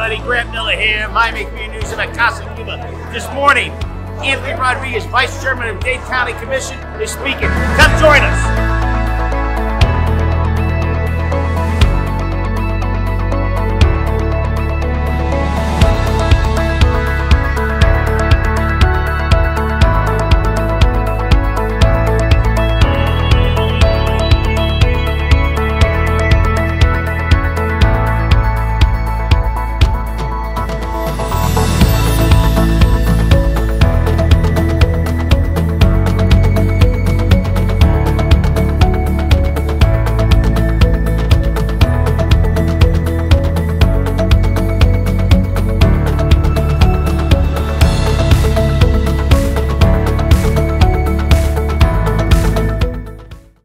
everybody. Grant Miller here, Miami Community News in Casa, Cuba. This morning, Anthony Rodriguez, Vice Chairman of Dade County Commission, is speaking. Come join us.